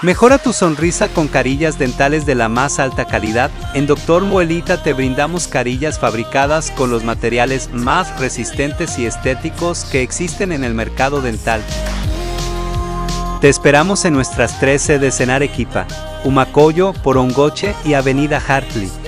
Mejora tu sonrisa con carillas dentales de la más alta calidad. En Dr. Muelita te brindamos carillas fabricadas con los materiales más resistentes y estéticos que existen en el mercado dental. Te esperamos en nuestras 3 sedes en Arequipa, Humacoyo, Porongoche y Avenida Hartley.